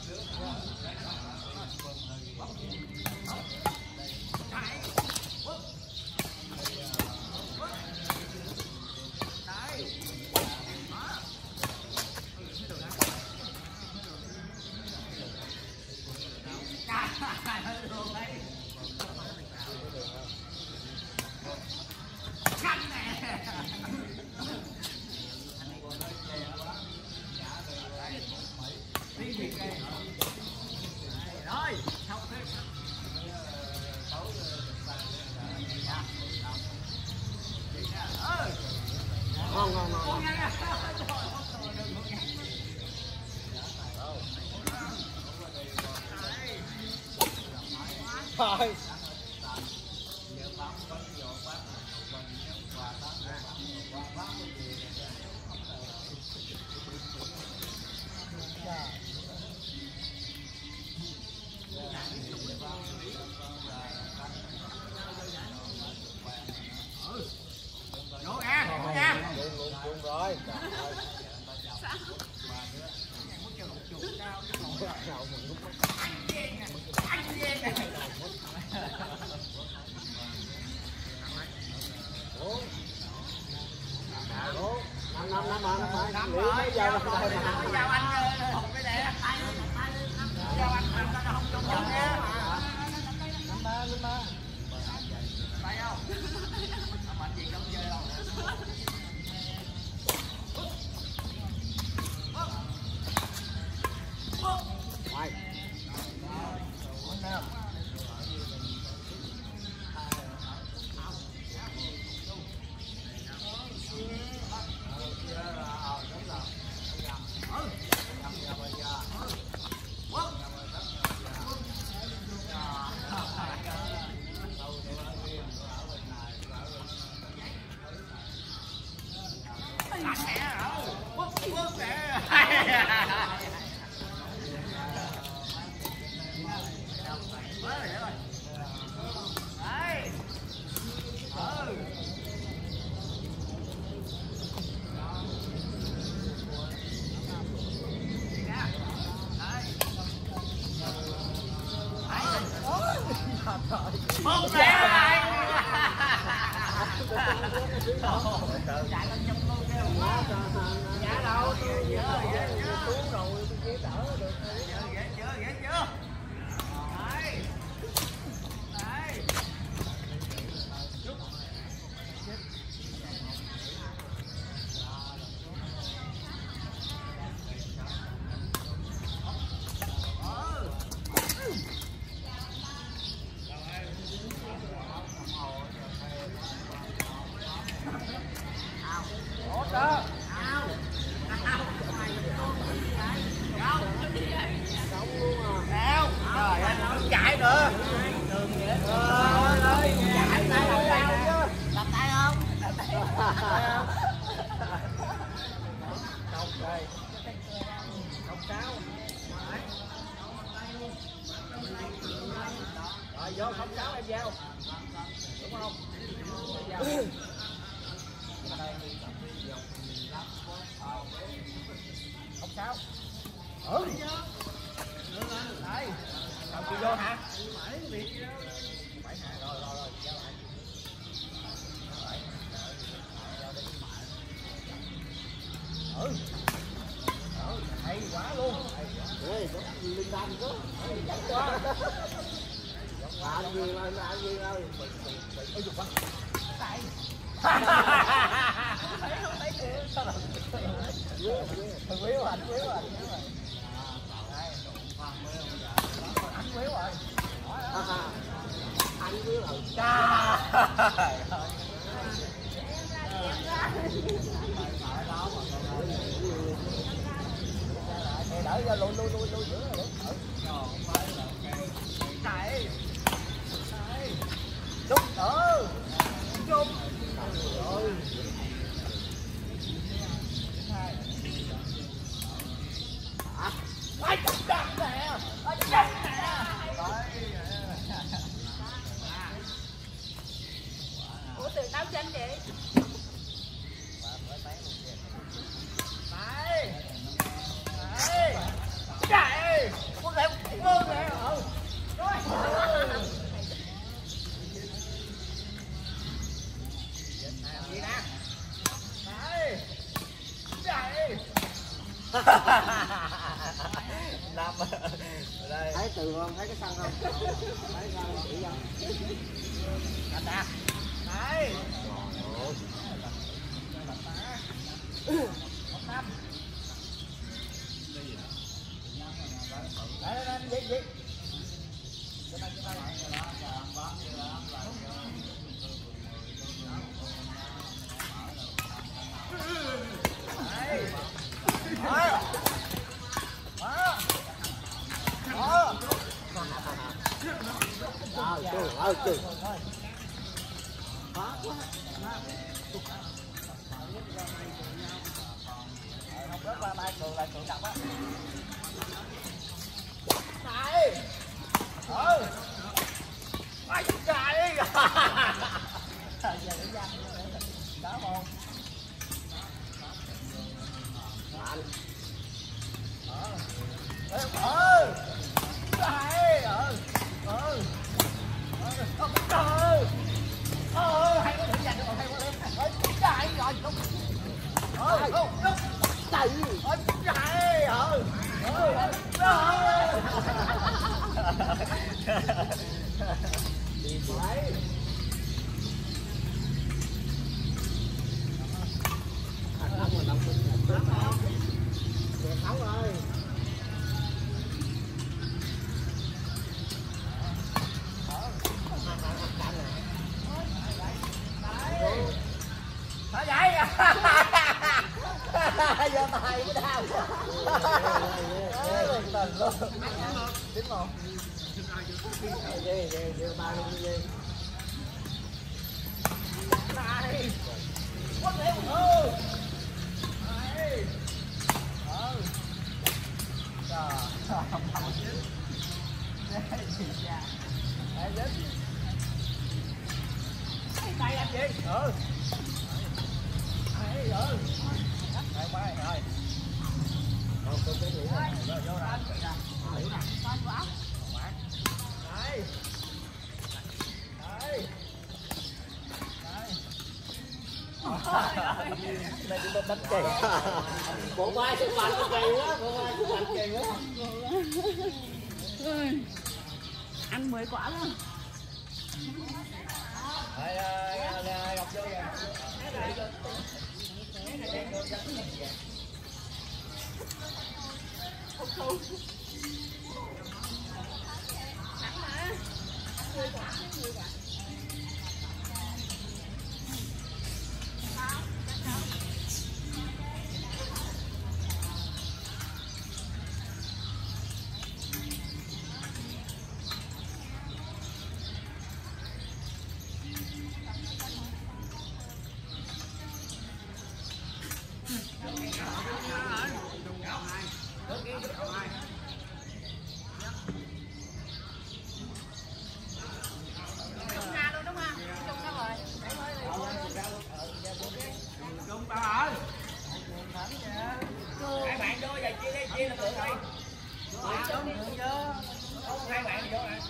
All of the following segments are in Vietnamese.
Thôi. Một lẻ hai. Chạy lên trong luôn kêu. Dạ đâu, xuống rồi kia đỡ được. Ghế chưa? Đấy. Đấy. Chạy nữa. Làm tay không? Không đây. Không cáo. Rồi vô không cáo em giao. Đúng không? Không cáo. Ừ. Đây. Không chịu vô hả? Bảy hả? Rồi giao lại. Ừ. Hay quá luôn. Ê, có linh đan có. Hay quá. Làm gì ơi. Ôi giời quá. Tại. Thấy sao rồi? Quý rồi. Anh quý rồi. Anh quý rồi. Đỡ ra lui giữa rồi. Chạy. Đúng chung. Rồi. Ai chặt nè. Ủa từ đâu trên vậy? Chạy. thấy từ không? Thấy cái sân không? Thấy sân chỉ không? Anh ta. Đấy. Một năm. Đấy, đấy, đấy, gì? Không rớt qua tay cường là cường đập á. Này. Ôi trời. Giờ để ra đá bông. Hay quá thử giành được, hay quá lên. Trời rồi, không. Trời. Đi phải. Thắng rồi. Thả vậy. Giờ tay mới đau. Tình luôn. Tính không? Về tay luôn đi. Này. Quất lẹ một thôi. Này. Trời. Tay anh gì? Đây qua rồi. Không có cái gì rồi vô ra. Con quá. Đây. Đây. Đây chúng ta đánh chày. Bộ vai sức mạnh của chày quá, bộ vai sức mạnh chày quá. Ăn 10 quả luôn. Ngọc vô kìa. Hai bạn vô giờ chia là được đi. Hai bạn vô nè.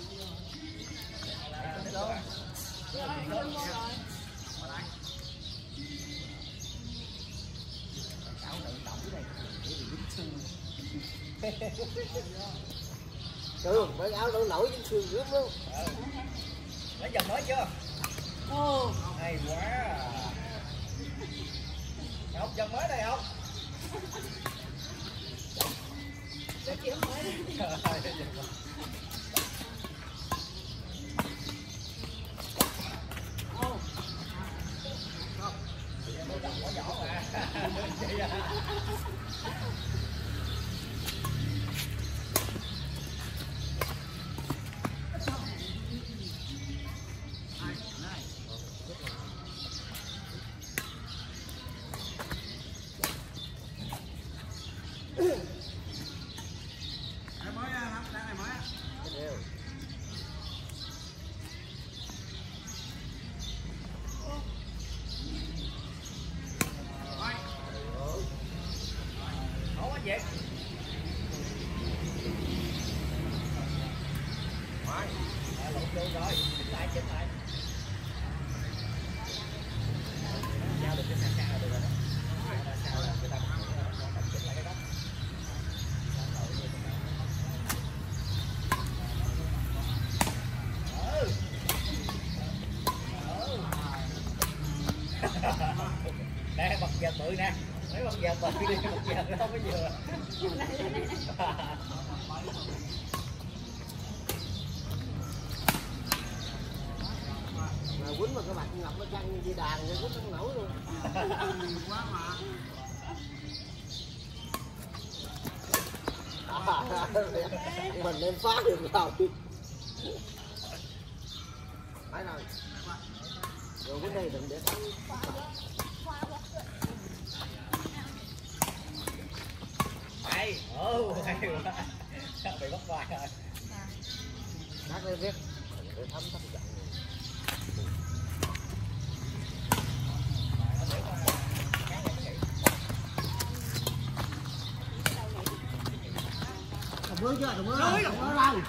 Cường, mấy áo nổi trên xương rướm luôn. Lấy dòng mới chưa? Hay quá. Học dòng mới đây không? Cái kiểu mới đi. Vậy. Lộn vô rồi, chỉnh lại. Giao được cái xa là được rồi đó. Sao là người ta chỉnh lại cái đó. bự đi, một giờ nó không có vừa. Mà quýnh mà các bạn ngập nó căng như dây đàn vậy quýnh không nổi luôn. Quá mà. Mình đem phá được rồi. Phải rồi. Rồi quýnh đây đừng để thắng. Hay, hay quá. Bị bắt vai rồi. Hát lên viết. Để thấm thấm giận. Đồng mưa chưa? Đồng mưa đâu? Đồng mưa đâu?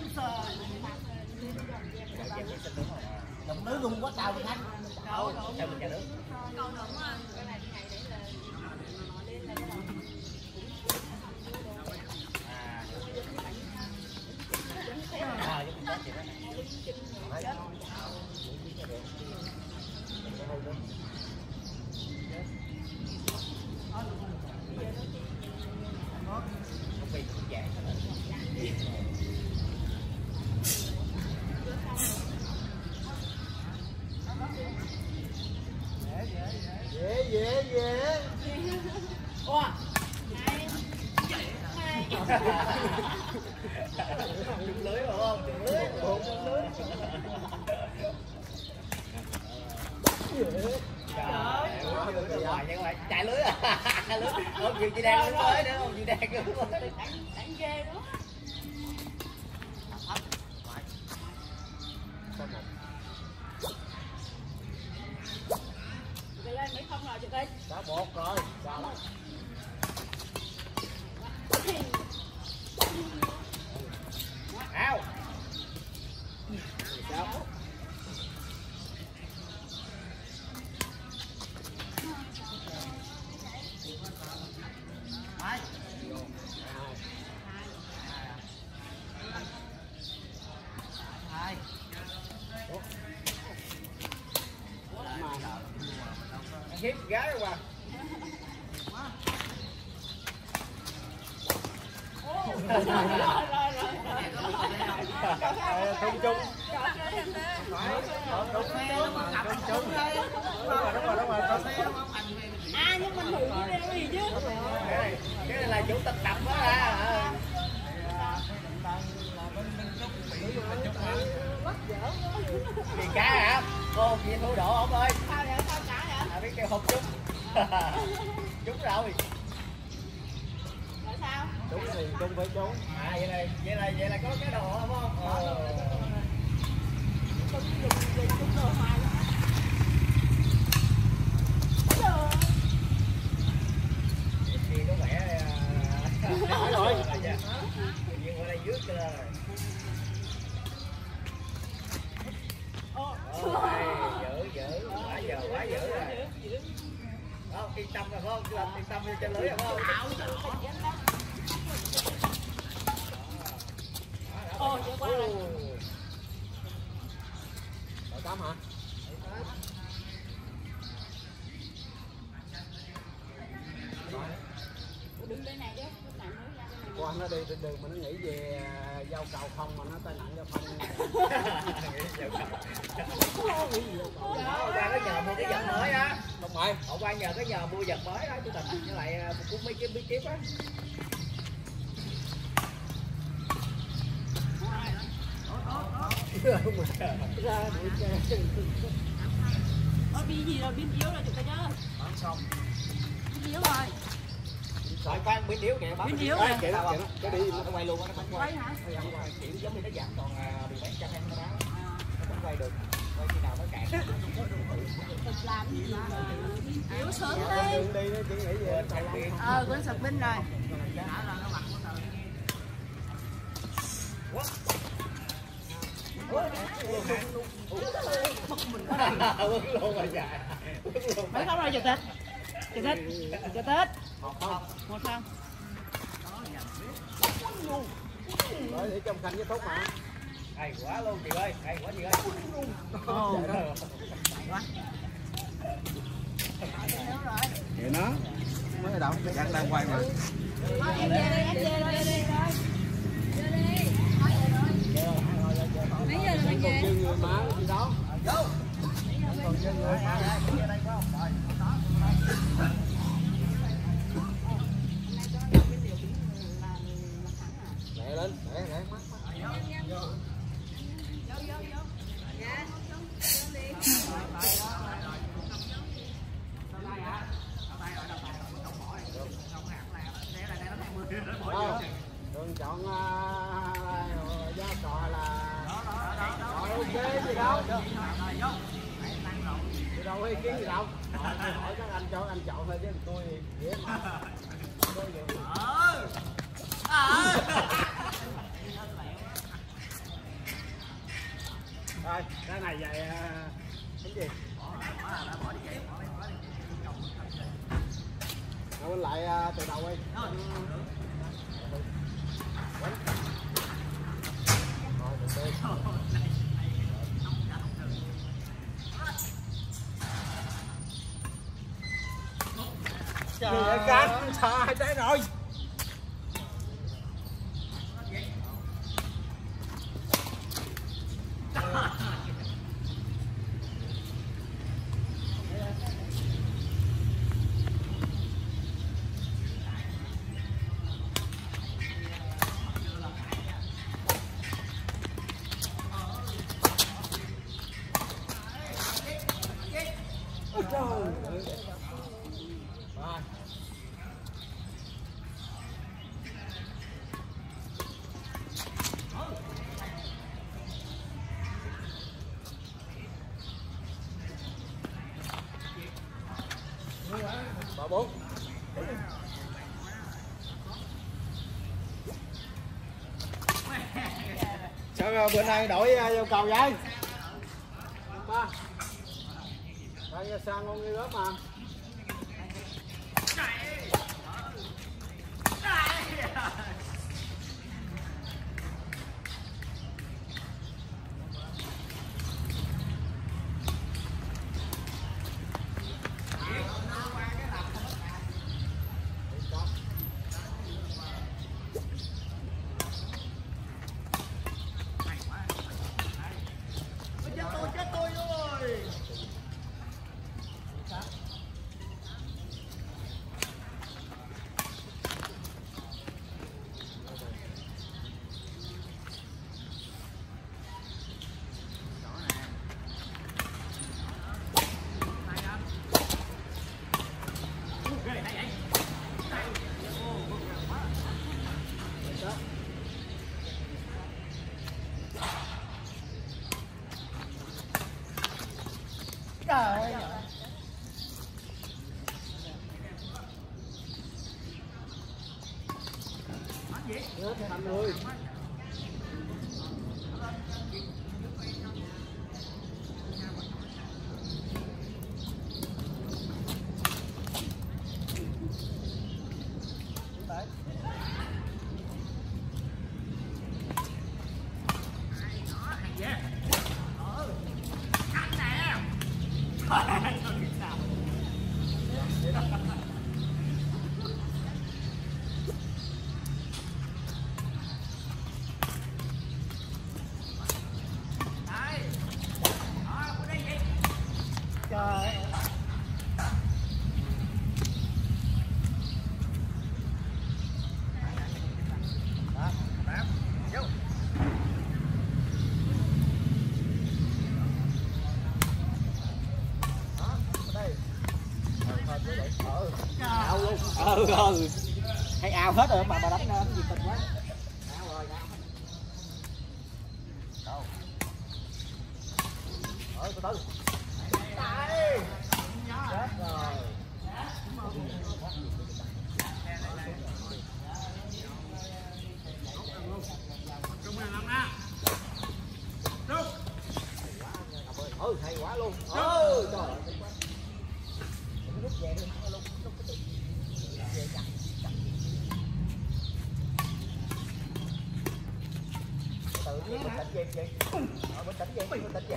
Đồng mưa luôn quá cao mình thắng. Đâu, sao mình nhà nước? Câu đúng á, cái này ngày để là nó lên là cái Về. Ủa? Hai. Trúng lưới phải không? Trúng lưới. Trúng lưới. Trời ơi, chạy lưới à? Lưới. Ông Diệu chị đang lưới mới nữa, ông Diệu đang lưới mới. Đánh ghê đó. Cái lên mấy không rồi chị ơi. Đã một rồi. Sao lắm. Ao. Sao? Hai. Hai. Hiếp gái quá. Không chung. À nhưng mình thử cái đeo gì chứ. Cái này là chủ tịch tập đó à. Gì cá hả? Cô gì thủ độ ông ơi. Sao vậy? Sao cả vậy? Biết kêu không trúng. Trúng rồi. Rồi sao? Đúng thì chung phải trốn. À vậy là có cái đồ không không? Dùng đồ hoài luôn á. Kia có vẻ Phải rồi. Tự nhiên qua đây rước cho lên rồi. Dữ, quá dữ rồi. Không, yên tâm rồi không? Làm yên tâm cho lưới rồi không? Ồ, chưa qua rồi. Đội 8 hả? Đứng đây này chứ, lúc này mới ra đây này. Qua nó đi trên đường mà nó nghĩ về giao cầu không mà nó tai nạn giao thông. Hôm qua có nhờ mua cái vật mới á. Không phải. Hôm qua nhờ có nhờ mua vật mới đó chủ tịch với lại một cuốn mấy kiếm bí kíp á. Pin gì rồi, pin yếu rồi chủ tịch ơi. Xong. Pin yếu rồi. Rồi khoan pin yếu kìa. Pin yếu Đấy, rồi. kìa đó, Cái đi nó quay luôn á, nó không quay. Quay hả? Kiểu giống như nó giảm còn bị mấy trăm em nó báo. Nó không quay được. Quay khi nào nó cạn. Thực làm gì mà pin yếu sớm thế. Đi nó chỉ nghĩ về cầu lông. Quên sạc pin rồi. Quấn luôn rồi dài. Mấy không rồi chủ tịch. Chủ tịch. Chủ tịch. Một không. Rồi để trong khanh với tốt mà. Hay quá luôn chị ơi, hay quá chị ơi. Ồ. Vậy nó. mới đâu đang quay mà. Em về đi, em về rồi, đi rồi. Mấy giờ là mình về? Người má gì đó. Vô. Còn chơi người má đây đây phải không? Rồi. Đè lên, đè mắt. Đừng chọn giá trò là rồi ok gì đâu. Gì đâu ý kiến gì đâu. Tôi hỏi các anh cho anh chọn thôi chứ tôi dễ mà. Rồi, cái này vậy cái gì? Rồi bên lại từ đầu đi. Trời căng, sai trái rồi. Ba bốn. Sao bữa nay đổi vô cầu vậy? Ba. Đây sang ngon như đó mà. Trời ơi. Hết thành rồi. Trời. Ao luôn. Hay ao hết rồi mà bà đánh nó nhiệt tình quá. Ao rồi, ao. Đâu. Từ từ. Đây. Chết rồi. Hay quá luôn. Trời ơi. Rút về đi, luôn. Rút cái về chặt. Tự nhiên bình tĩnh về chị. Bình tĩnh về, bình tĩnh về.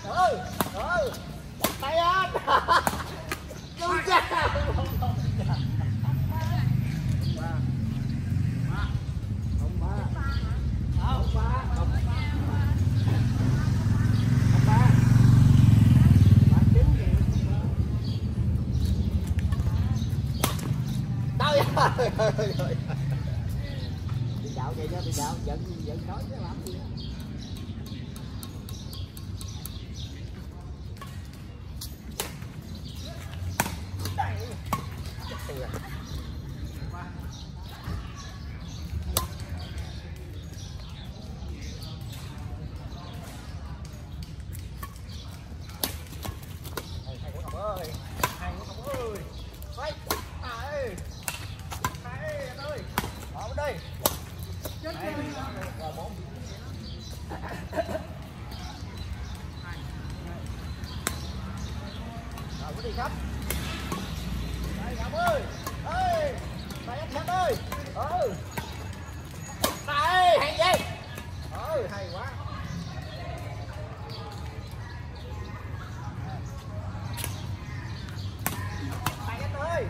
Tay anh. Không cha. Đi dạo vậy đó, đi dạo giận nói chứ làm gì. Đây. Hay quá Ngọc ơi. Hay quá Ngọc ơi. Quay. Hay. Hay anh ơi. Bỏ bên đây. Rồi 4. Rồi đi khắp. Đây Ngọc ơi. Ê. Đây anh Khánh ơi. Đây hay gì. Hay quá. Đây anh ơi.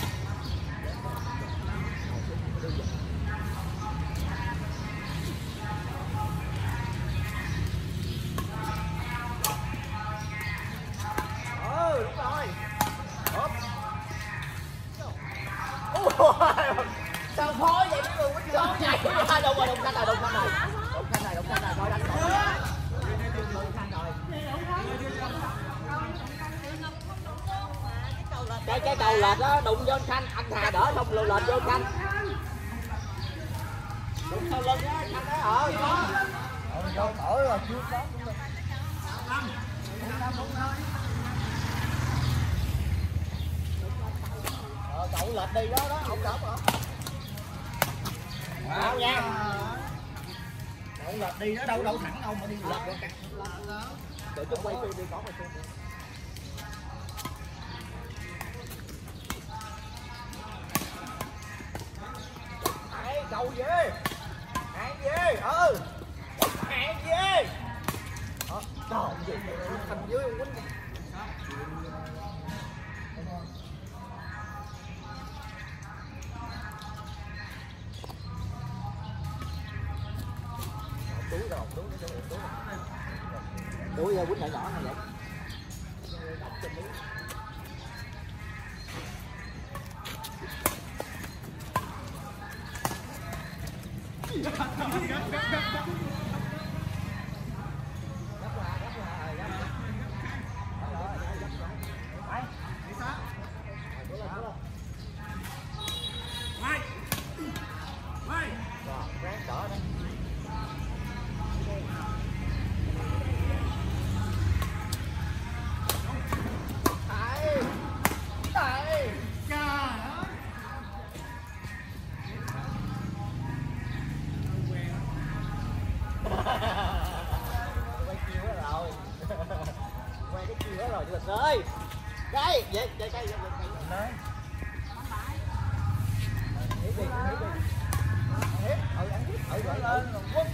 Đúng rồi. Hop. Sao phối vậy mấy người quýnh gol vậy? Đúng rồi, đúng canh rồi, coi đánh rồi. Đúng canh rồi. Cái cầu lệch đó đụng vô canh, anh Hà đỡ không lệch vô canh. Đụng sau lưng á, canh đó đó. Vô thổi rồi chưa có. Cậu lệch đi đó không đỡ hả? Đâu nha. Cậu lệch đi đó đâu thẳng đâu mà đi lệch qua cắt. Để chút quay phim đi có quay phim. Hey, cầu về. Hàng về. Hàng về. Trời ơi, thành dưới quýnh. Đuối ra quýnh nhỏ nhỏ này vậy. Rồi. Cái vậy cái đấy. Ăn lên quất.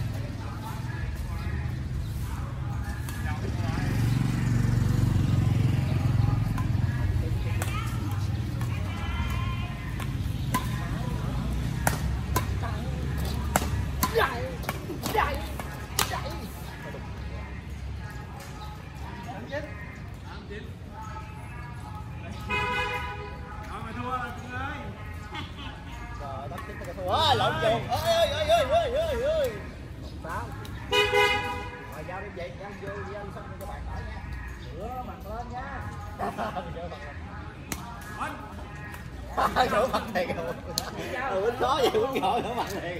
Lộn chuồng. Ơi. Sao? Rồi giao đi vậy, giao vô đi anh xong cho bạn đỡ nha. Rửa mặt lên nha. Rửa mặt thiệt rồi. Khó vậy quýnh gọi rửa mặt thiệt.